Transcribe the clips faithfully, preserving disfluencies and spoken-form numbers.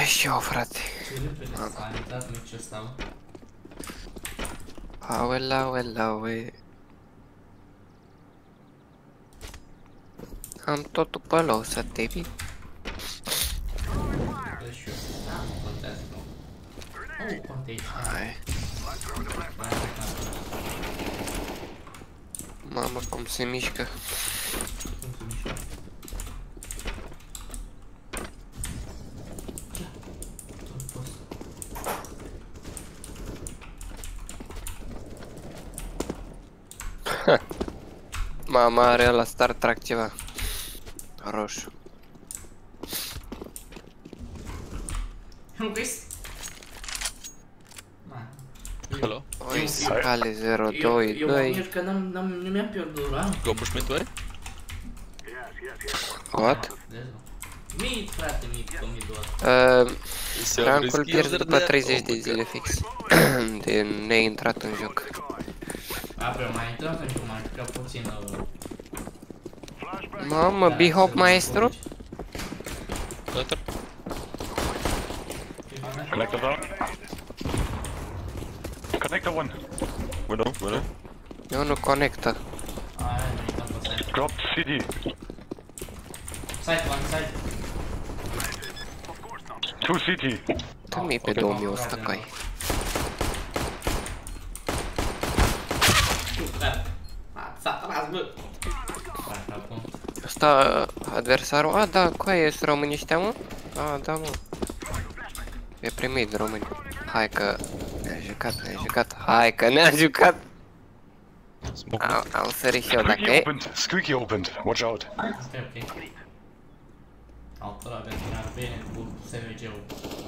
Și eu, frate. Ce repede s-a intrat meci ăsta. Aue, aue, aue. Am totul pe loc să te vii. Dă și eu. Da, nu contează, nu. Oh, contează. Hai. Mamă, cum se mișcă. Cum se mișcă? Mama are la Star Trek ceva roșu. Nu vezi? Hello. Oi, Cale zero doi Eu mă doi. mir că nu mi-am pierdut, da? Go push mid, oare? What? Mid, frate, mid, că mid-ul ăsta. Rancul pierd după treizeci de zile fix. De neintrat în joc. Apoi mai intrat pentru că m-am jucat puțin. Mamă, B-hop maestru? Connector. Connector down. Connector one. Window, window. Eu nu conectă. Aia, nu uitam pe site. Dropped C D. Site, one site. Two C T. Dă-mi pe două mii o sută cai. S-a tras, bă! Asta adversarul? A, da, coaie, sunt români ăștia, mă? A, da, mă. E primit români. Hai că ne-a jucat, ne-a jucat. Hai că ne-a jucat. Am, am sărit și eu dacă Squeaky e. opened. Squeaky opened. Watch out. Asta e ok. Autora venea bine cu S V G-ul.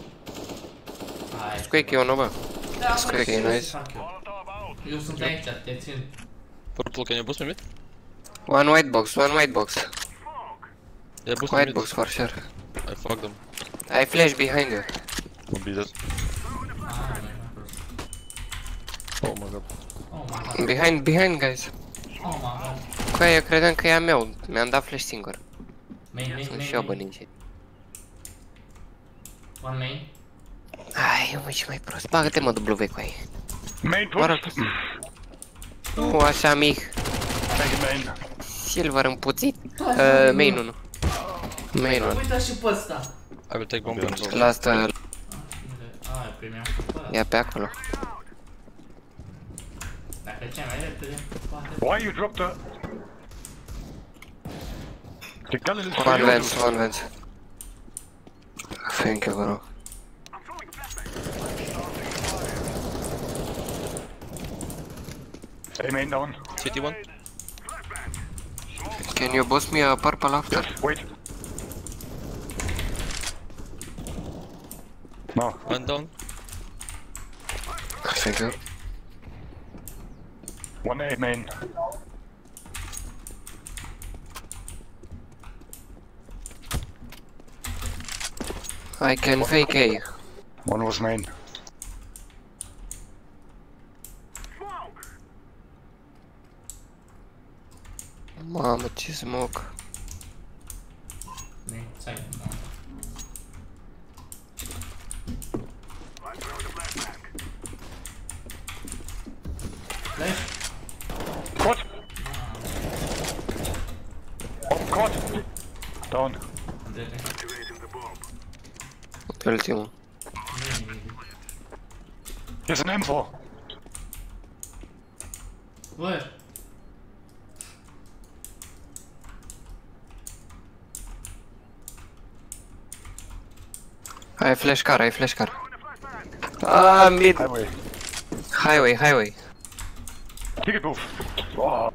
Squeaky unu, bă. Da, Squeaky bă, noise. ce să fac eu? Eu sunt aici, te țin. Purple, can you boost me mid? One white box, one white box. Yeah, boost me White mid. box for sure. I fucked them. I flash behind you. Won't be dead. Ah, nu e mai prost. Oh my god. Oh my god. Behind, behind, guys. Oh my god. Coaie, eu credeam că e a meu. Mi-am dat flash singur. Main, main, Sunt main, și eu, bă, main. ninja. One main. Ai, eu mă, și mai prost. Bagă-te, mă, W, coaie. Main Mă rog. push. Nu, așa mic. Thank you, main. Silver împuțit. Da, Uh, main unu. Main unu. Uita și pe ăsta. I will take bomb guns. La asta, Ah, e premium. ia pe acolo. Dacă ce mai repede, poate. Why you dropped the... The gun is for One you. vents, one vents. Thank you, bro. Hey, main down. City one. Can you boost me a purple after? Yes, wait. No. One down. Thank you. One A main. I can fake A. One was main. Mamă, ce smoke. Main, side, no. Flash. What? Oh, God. Down. Ultimul. Here's an M four. Where? Ai flash car, ai flash car. Ah, mid. Highway. Highway, highway. Ticket move. Oh.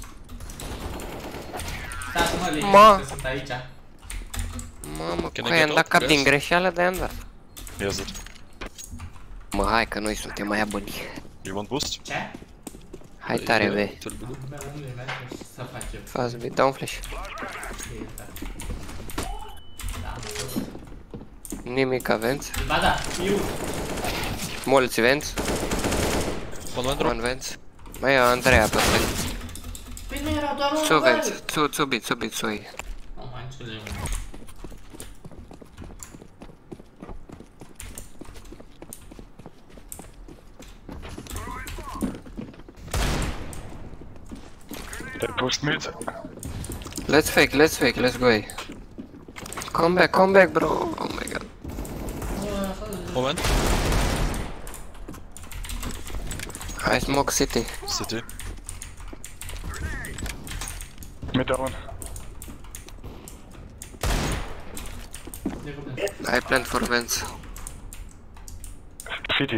Stați mă, liniște, Ma. că sunt aici. Mamă, Can I coaie, get am dat out, cap guys? din greșeală, de am dat. Yes, it. Mă, hai că noi suntem mai buni. You want boost? Ce? Hai tare, Yeah, be. it will be good. Bă, unde mergem și să facem? Fast, be, dau un flash. E, da. Da, mă, Nimic avens. ba da, eu. Mulți vents. One one drop. One vents. Mai e Andreea pe site. Păi nu era doar unul Two băl. vents. Two, two bit, two bit, soi. Nu mai înțeleg. They pushed mid. Let's fake, let's fake, let's go A. Come back, come back, bro. Oh my god. Moment. I smoke city. City. Mid down. I plant for vents. City.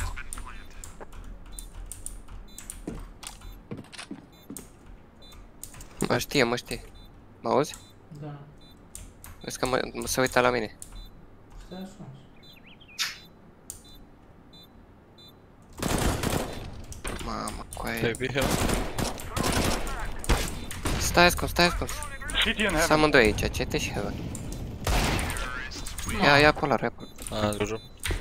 Mă știe, mă știe. Mă auzi? Da. Vezi că mă, mă se uita la mine. Stai așa. Mamă, coaie. Maybe here. Stai ascuns, stai ascuns. City in Sunt heaven. amândoi aici, C T și Heaven. Ia, ia polar, ia polar. Ah, Jojo.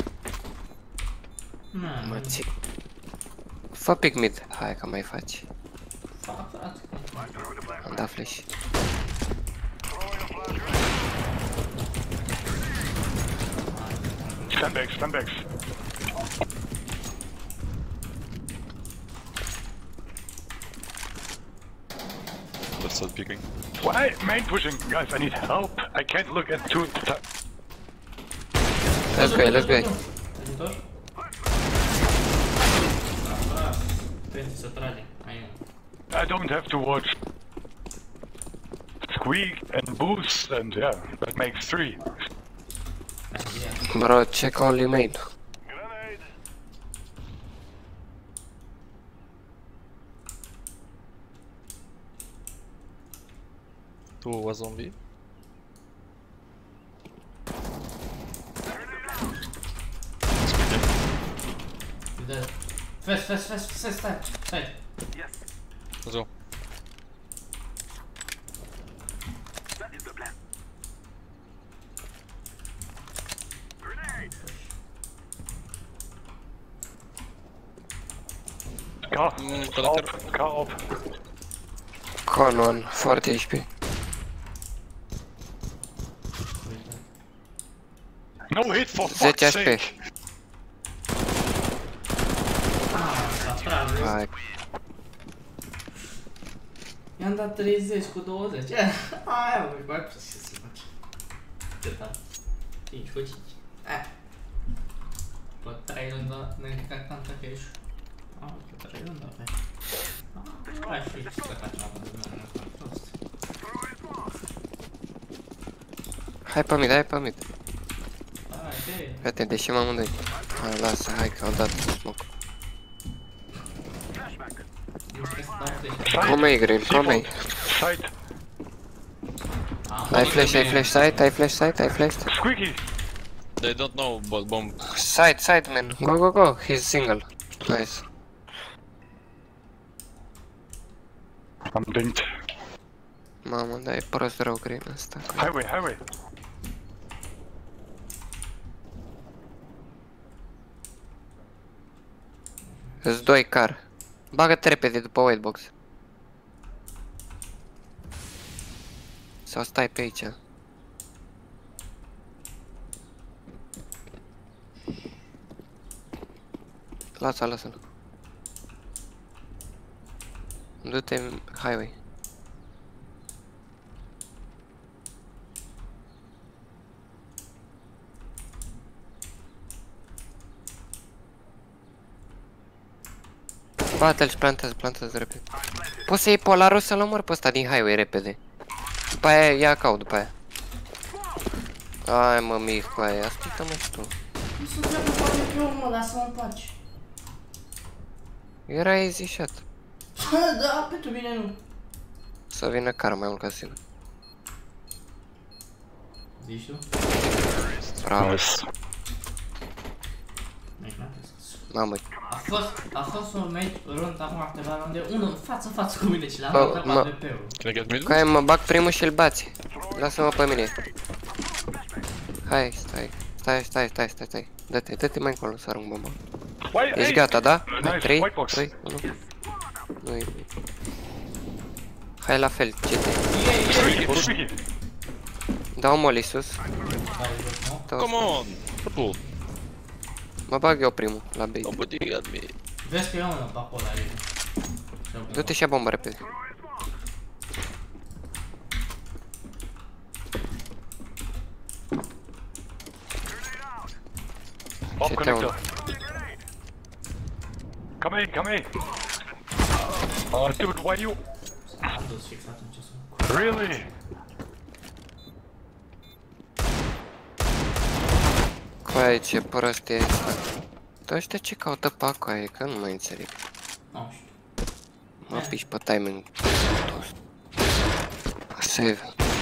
Mă ții. Fă pic mid. Hai că mai faci. Fac, frate. Am dat flash. Sandbags, sandbags. Let's start peeking. Why main pushing? Guys, I need help. I can't look at two at a time. Let's go, let's go. Ajutor? Da, trebuie să trage. Mai e. I don't have to watch squeak and boost and yeah, that makes three. Bro, check only main. Two was on B. Uite. Fast, fast, fast, fast, stai, stai. Let's go. Car, Mm, car connector. up, car up. Con one, forty H P. No hit for ten fuck's H P. sake. S-a tras, vezi? Hai. I-am dat treizeci cu douăzeci. Aia, mă, mai pus ce să faci. Cât am? cinci cu cinci. Aia. Pe trei rândă, ne încărcat cam tăchești. Ah, pe trei rândă, pe. Ah, hai fi să faci am de mână, prost. Hai pe mid, hai pe mid. Hai, de. Fete, deși m-am amândoi. Hai, lasă, hai că au dat smoke. Nu știu să dau flash. Come A, Green, come A. Side. Ai flash, ai flash side, ai flash side, ai flash. Squeaky. They don't know about bomb. Side, side, man. Go, go, go. He's single. Nice. I'm dinked. Mamă, dar e prost rău Green ăsta. Highway, highway. Îți doi car. Bagă-te repede după whitebox. Sau stai pe aici. Lasă-l, lasă-l. Du-te în highway. Bate-l și plantează, plantează repede. Poți să iei polarul să-l omor pe ăsta din highway repede. După aia ia caut după aia. Ai mă mic cu aia, ascultă-mă și tu. Nu se treabă poate pe urmă, lasă-mă în pace. Era easy shot. Da, pentru mine nu. Să vină car mai mult ca sigur. Zici tu? Bravo. Nice. Mamă. A fost, a fost un meci rând acum câteva runde, unul în față față cu mine și l-am Bă, dat mă- pe D P-ul. Can I get mid? Hai mă bag primul și-l bați. Lasă-mă pe mine. Hai, stai. Stai, stai, stai, stai, stai. Dă-te, dă-te mai încolo să arunc bomba. Why? Ești Hey. gata, da? Nice, trei, white box. doi, unu. Nu-i... Hai la fel, ce te... Squeaky, squeaky. Dau molly sus. Hai, jos, nu? Dau- Come on! Purple! Mă bag eu primul, la base. Nobody got me. Vezi că e unul pe acolo, aici. Du-te și ia bomba repede. Bomb Ce te connector. Come in, come in. Oh, dude, why you? Am dus fix atunci să... Really? Coaie, ce prostie e asta. Dar ăștia ce caută pe acoaie, că nu mai înțeleg. Nu știu. Mă piși pe timing. Save.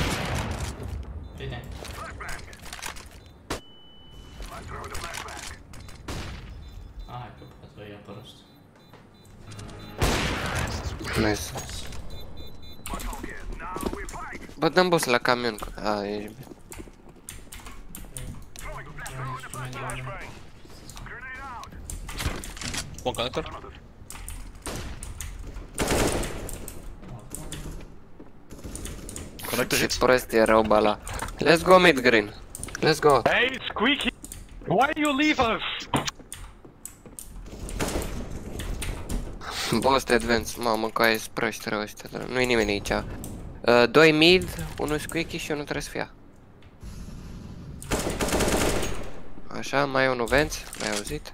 Bine. Hai că poate o ia pe rost. Nice. Bă, dăm boss la camion. A, ești bine. One connector. Connector Ce hit. prost e rău bala. Let's go mid green. Let's go. Hey, Squeaky! Why you leave us? Boss de advance. Mamă, coaie sunt proști rău ăștia. dar Nu-i nimeni aici. Uh, doi mid, unul squeaky și unul trebuie să fie. Așa, mai e unul vents. L-ai auzit?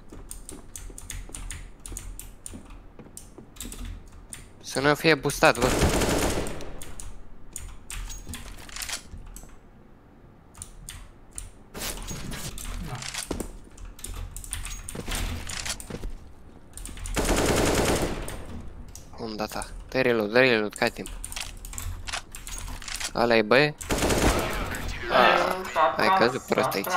Să nu fie boostat, văd. Cum data? Dă-i reload, dă-i reload, că ai timp. Ala e băie? Ai căzut prost aici.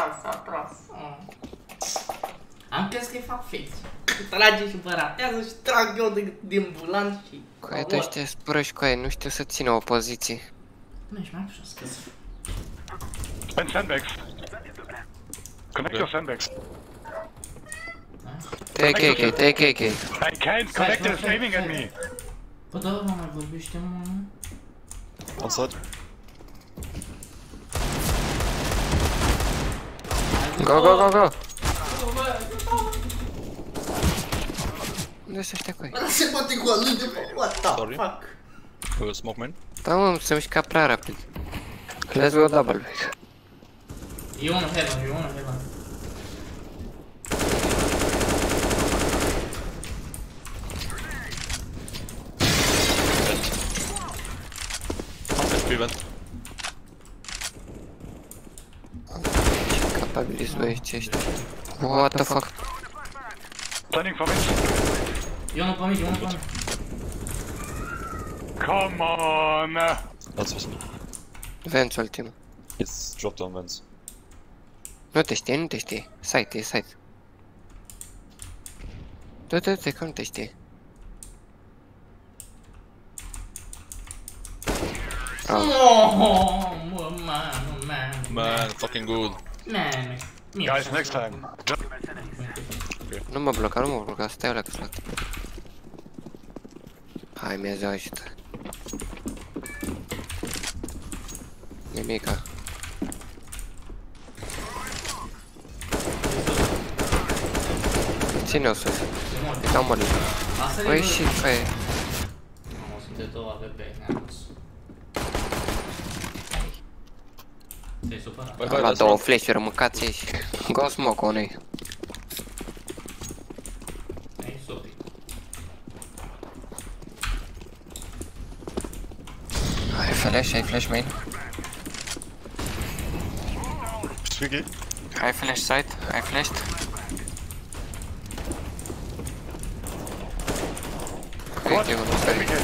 Am crezut că-i fac fix. Trage și vă ratează și trag eu de, din bulan și... Coaie, de ăștia sunt proști, coaie, nu știu să țină o poziție. Nu ești mai ușor scăs. Spend sandbags. Connect your sandbags. Take A K, take A K. I can't connect it, it's aiming at me. Bă, da, mă mai vorbește, mă, nu? One side. Go, go, go, go! Unde sunt ăștia, coaie? Ăla se bate cu alui de pe... What the Sorry. fuck? Uh, smoke main. Da, mă, se mișca prea rapid. Let's go double. E unul heaven, e unul heaven. H P vent. Ce capabili sunt băiești ăștia. What the fuck? Planning for me. E unul pe mid, e unul pe mid. Come on! That's awesome. Vents ultimul. It's dropped on vents. Nu te știe, nu te știe. Site, e site. Du-te, du-te, că nu te știe. Bravo. Oh, mă, man, man, Man, fucking good. man. Guys, next time. Nu mă bloca, nu mă bloca, stai ăla că Hai, mi-a ajută. Nimica. Ține-o sus. Dau mă. Băi și pe... Nu, sunt de două A V P, neamț. Te-ai supărat? Bye Am bye, luat that's două wrong. flash-uri, mâncați aici. Go smoke unei. Ei, supi. Ai flash, ai flash main. Squeaky. Ai flash side, ai flashed. What? Uite, unul Let me pe get.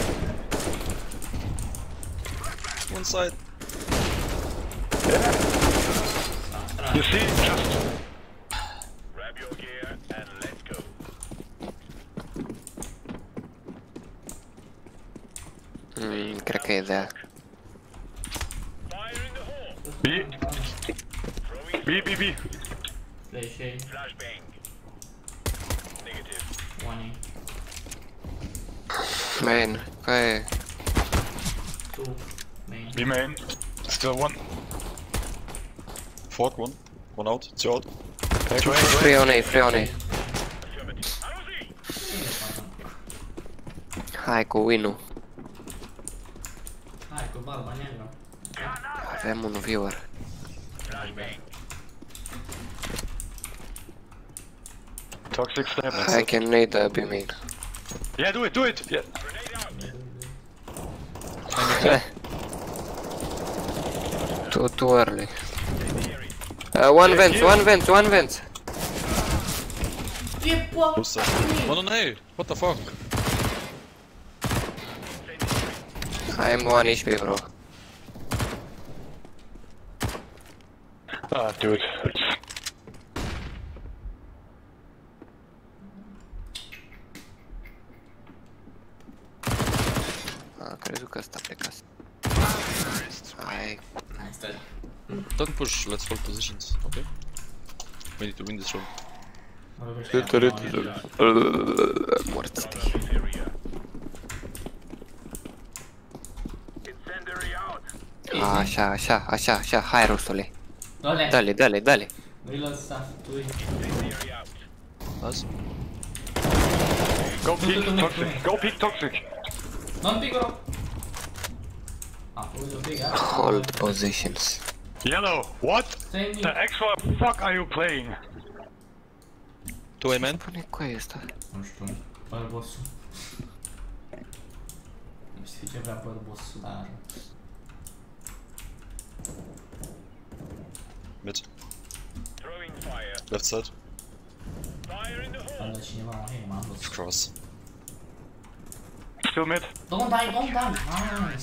One side. You see, just Mm, cred că e de aia. B. B, B, B. Flash A. One A. Main, care e? Two. Main. B main. Still one. Fork one. One out. Two out. Two A. Free on A, free on A. Hai cu win-ul. Hai, cu barba neagră. Avem un viewer. Toxic step. I can nade the B main. Yeah, do it, do it. Yeah. Too, too early. Uh, one vent, one vent, one vent. E pô. Who's that? Oh no, no! What the fuck? I'm one H P, bro. Ah, dude. Ah, crezut că ăsta plecase. Hai. Hai, stai. Don't push, let's hold positions, okay? We need to win this round. Mă lovește acum, Morți. Așa, așa, așa, așa, hai rustule. Dole. Dale, dale, dale. Nu-i lăsa, tu-i. Nice. Go peek toxic. Go peek toxic. Non piccolo. Ah, uite un pic, ah. Hold positions. Yellow, what Stai the extra fuck are you playing? Two A man. Pune cu aia ăsta. Nu știu, bărbosul. Nu știu ce vrea bărbosul, dar... Mid. Left side. Am dat cineva un hei, m-am dus. Cross. Still mid. Don't die, don't die! Nice!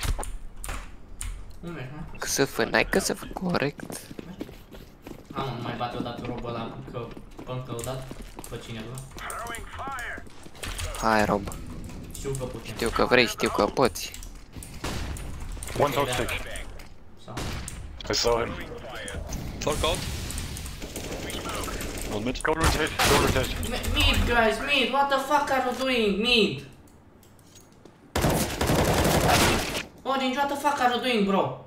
Nu mergi, mă? Că să fă, n-ai că să fă corect. Am, nu mai bate odată robul ăla, că... Încă odată, pe cineva. Hai, Rob. Știu că putem. Știu că vrei, știu că poți. One toxic. Sau? I saw him. Fork out. One mid. Go rotate, go rotate. Mi- Mid, guys, mid! What the fuck are you doing? Mid! Orange, what the fuck are you doing, bro?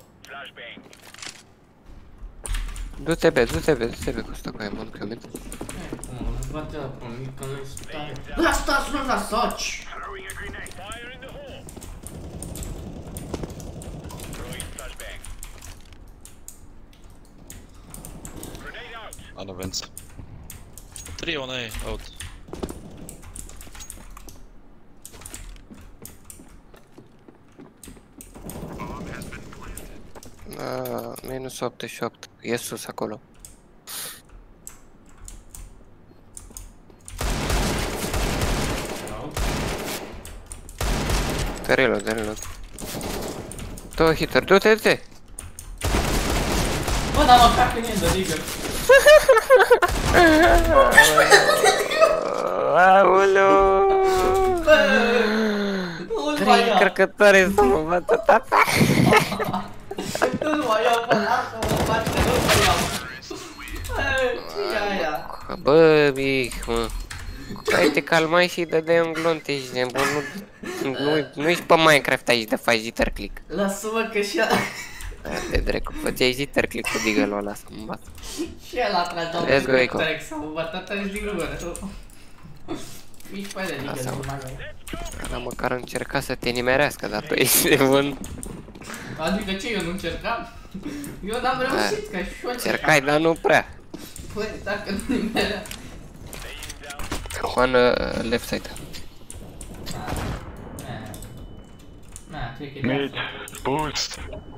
Du-te be, du-te be, du-te be cu ăsta cu aia, mă, că mid. Cum mă bate la pe mid, că nu-i stare. Lasă-ți, nu la soci! On the vents. Three on A, out. Ah, minus optzeci și opt. E sus acolo. Te reload, te reload. Două hituri, du-te, du-te! Bă, dar mă cac în el de rigă. Aoleu! Nu-l Trei mai iau. încărcătoare să mă bată tata! Nu-l mai iau, bă, lasă, mă bate, nu-l mai iau. Ce e aia? Bă, mic, mă. Hai te calmai și dădeai un glonte, ești nebun, nu, nu, nu ești pe Minecraft aici de faci jitter click. Lasă-mă că și ăla... De drecu, făceai jitter click cu deagle-ul ăla să mă bată. Și ăla tragea Let's go, un Eco. trec să mă bată atunci din gură. Ești pe de Lasă-mă. rigă, nu mai iau. Ăla măcar încerca să te nimerească, dar tu ești nebun. Adică ce, eu nu încercam? Eu n-am reușit, că și eu Încercai, dar nu prea. Păi, dacă nu nimerea... One uh, left side. Na, cred că e Mid. Boost.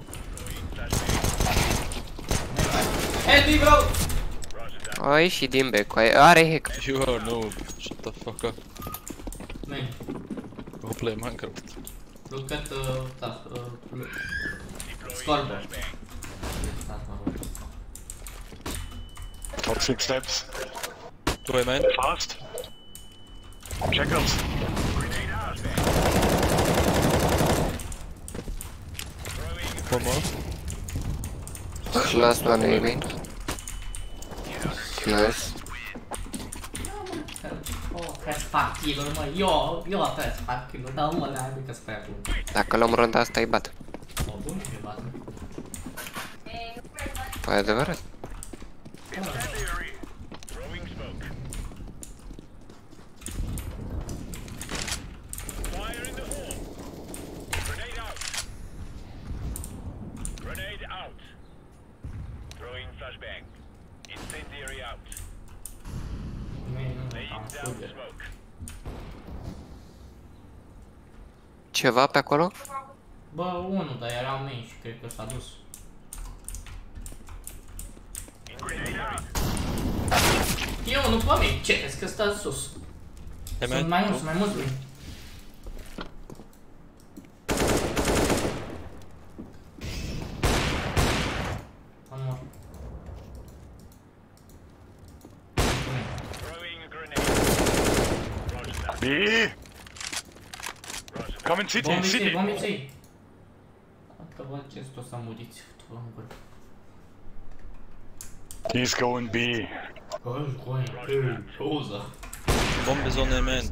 Help me, bro! A ieșit din bec, are hack. You are noob. Shut the fuck up. Man, Go play Minecraft. look at uh, that, uh, scoreboard. Toxic steps. Two A man. Fast. Checkers. One more. Last one, I mean. Nice. Oh, trebuie să fac kill-uri, mă, eu, eu trebuie să fac kill-uri, dar mă, n-ai că sper acum. Dacă luăm runda asta, îi bat. O, bun, e bat. Păi adevărat. fulger. Ceva pe acolo? Bă, unul, dar era main și cred că s-a dus. E unul pe mine, ce crezi că stă sus? Sunt mai mulți, mai mulți lui. Amor. B. Come in city, in Bombiți-i, city. bombiți-i! Că văd ce o să muriți, tu în gură. He's going B. Going, going, going, Rosa. Bomb is on the man.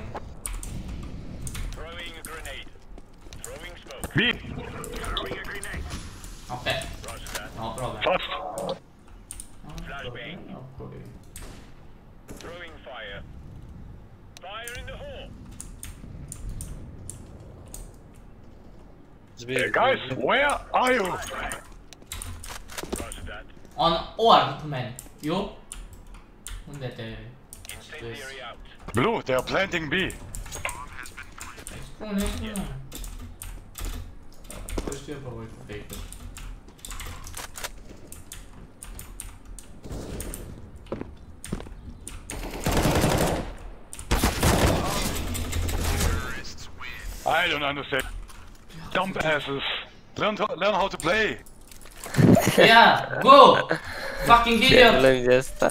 B. Ok. No problem. Fast. Flashbang. Throwing fire. Fire in the hole. Hey guys, where are you? Roger that. On orb, man. Eu? Unde te... Incendiary out. Blue, they are planting B. Spune, spune. Că știu pe voi cu fake-uri. I don't understand. Dumb asses. Learn to, learn how to play. Yeah, go! Fucking idiot! Challenge ăsta.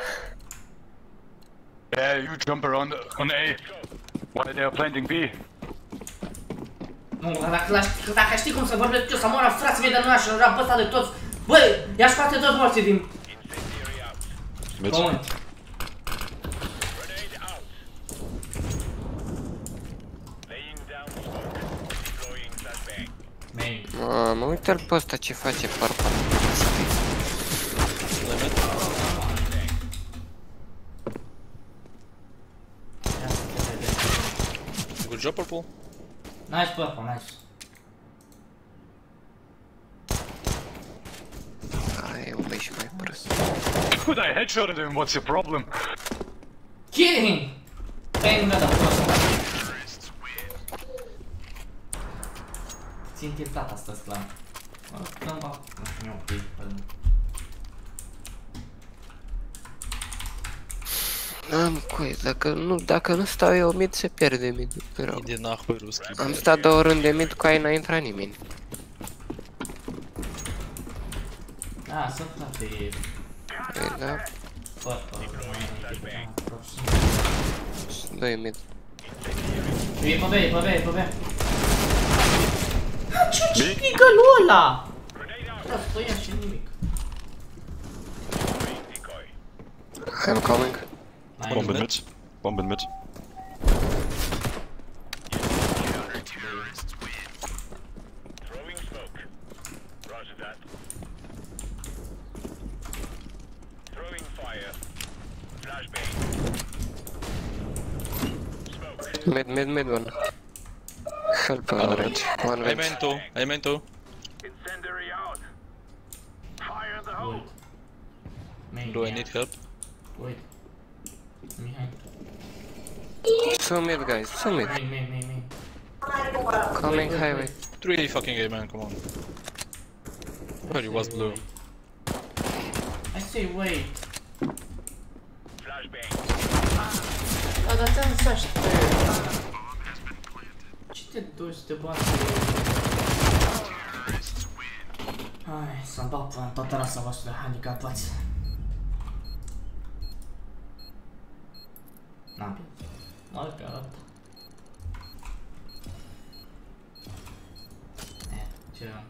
Yeah, you jump around on A. While they are planting B. Nu, dar dacă, dacă știi cum să vorbesc eu, să moară frații mei de noi și rap ăsta de toți. Băi, i-aș scoate toți morții din Mid. pământ. Grenade out. Laying down smoke. Deploying flashbang. Main. Mamă, uite-l pe ăsta ce face parpa. Good job, Purple. Nice purple, nice. Ai, un băi și mai prost. Dude, I headshotted him. What's your problem? Kill him! Bang me the first. Țin tiltat asta sclam. Dăm bă, nu știu, ok, pădă. N-am cui, dacă nu, dacă nu stau eu mid, se pierde mid. Rău. Iди нахуй, русский. Am stat două runde mid cu aia n-a intrat nimeni. Ah, sunt frate, Păi da, purple, main, doi mid. e pe B, e pe B, e pe B. Ce pigălul ăla? Da, stăia și nimic. Decoy. I'm coming. Bomb in mid. Bomb in mid. Throwing smoke. Roger that. Throwing fire. Flashbang. Smoke. Mid, mid, mid one. Help one range. One I range. meant to. I meant to. Incendiary out. Fire in the hole. Wait. Main, Do I yeah. need help? Wait. Behind. Two mid guys, two mid. Main, main, main, main. Coming Wait, wait, highway. Three fucking A, man, come on. Where you was blue? I say wait. Flashbang. Da, dar ți-am zis așa. Ce te duci să te bagi? Hai, să-mi dau până în toată rasa voastră de handicapați. N-am pierdut. N-am pierdut. Eh, ce am?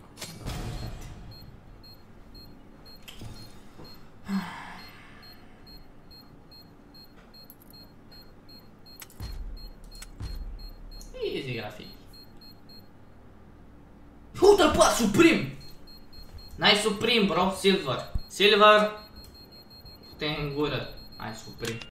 Easy grafic. Uite-l pe Supreme! N-ai Supreme, bro, Silver. Silver! Du-te în gură. Ai Supreme.